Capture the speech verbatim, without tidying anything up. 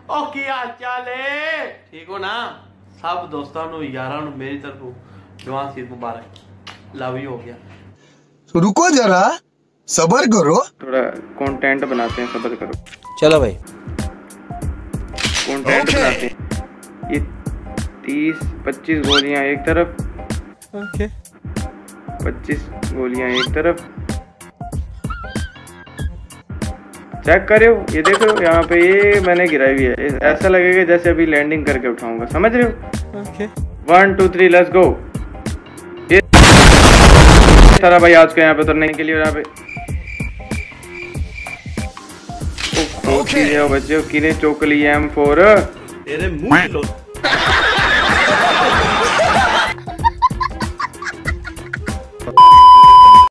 ओ क्या चाल है? ठीक हो ना? सब दोस्तों नु यारां नु मेरी तरफों जवान ईद मुबारक। लव यू हो गया। रुको जरा सबर करो, थोड़ा कंटेंट बनाते हैं, सब्र करो। चलो भाई कंटेंट okay. बनाते हैं। ये तीस पच्चीस गोलियां एक तरफ, ओके पच्चीस गोलियां एक तरफ। चेक करो, ये देखो यहाँ पे ये मैंने गिराई हुई है। ऐसा लगेगा जैसे अभी लैंडिंग करके उठाऊंगा, समझ रहे हो? Okay one two three let's go. ये सारा भाई आज के यहाँ पे उतरने के लिए यहाँ पे Okay. बच्चे किने चौक ली एम फोर तेरे मुंह की लो।